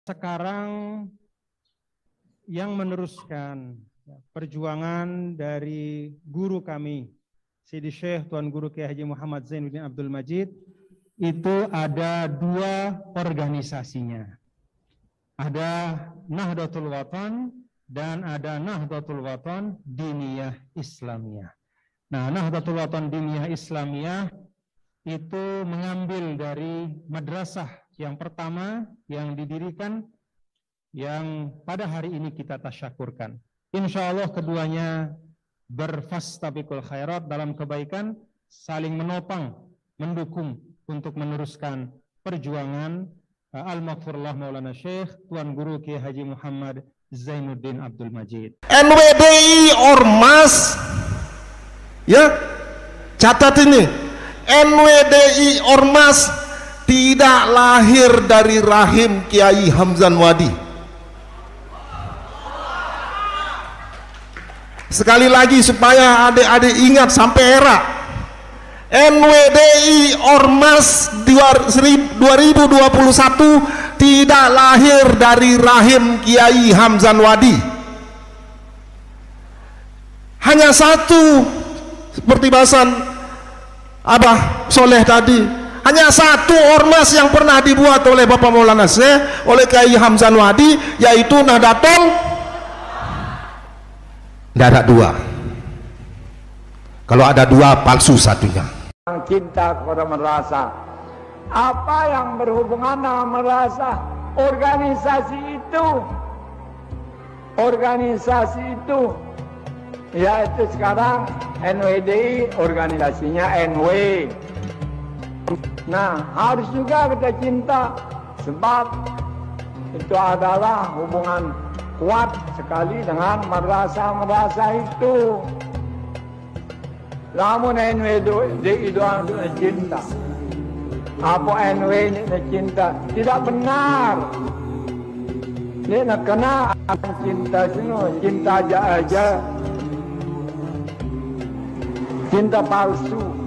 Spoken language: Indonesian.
sekarang yang meneruskan perjuangan dari guru kami, Sidi Syekh Tuan Guru Kiai Haji Muhammad Zainuddin Abdul Majid, itu ada dua organisasinya. Ada Nahdlatul Watan dan ada Nahdlatul Watan Diniyah Islamiyah. Nah, Nahdlatul Watan Diniyah Islamiyah itu mengambil dari madrasah yang pertama yang didirikan, yang pada hari ini kita tasyakurkan. Insya Allah keduanya berfastabiqul khairat, dalam kebaikan, saling menopang, mendukung untuk meneruskan perjuangan Al-Maghfurullah Maulana Syekh Tuan Guru Kiai Haji Muhammad Zainuddin Abdul Majid. NWDI Ormas, ya, catat ini, NWDI Ormas tidak lahir dari rahim Kiai Hamzan Wadi. Sekali lagi supaya adik-adik ingat sampai era, NWDI Ormas 2021 tidak lahir dari rahim Kiai Hamzan Wadi. Hanya satu, seperti bahasan Abah Soleh tadi, hanya satu ormas yang pernah dibuat oleh Bapak Maulana Syekh, oleh Kiai Hamzan Wadi, yaitu Nahdlatul. Tidak ada dua. Kalau ada dua, palsu satunya. Cinta kepada madrasah, apa yang berhubungan dengan madrasah? Organisasi itu yaitu sekarang NWDI, organisasinya NW. Nah, harus juga kita cinta, sebab itu adalah hubungan kuat sekali dengan madrasah-madrasah itu. Namun NWDI itu cinta, apa NW ini cinta? Tidak benar. Ini nak kena cinta semua, cinta aja, cinta palsu.